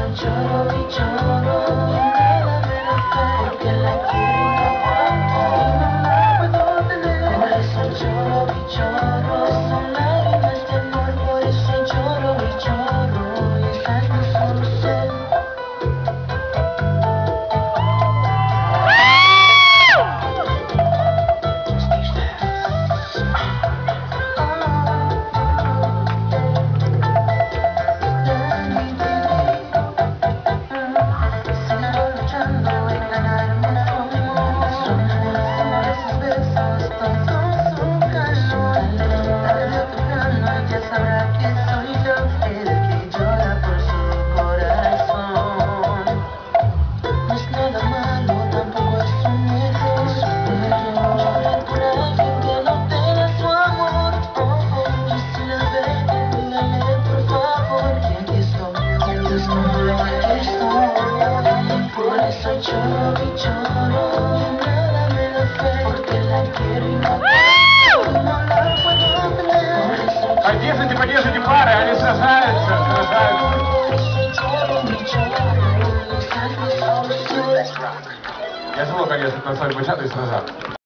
eso lloro y lloro y nada me da fe, porque la quiero y no aguanto y no la puedo tener. Por eso lloro y lloro, son lágrimas de amor, por eso lloro y lloro, y esa es mi solución. Lloro y lloro y nada me da fe, porque la quiero y no la puedo tener. Поддержите пары, они сражаются. Я зло, конечно, на свою бычату и сражаться.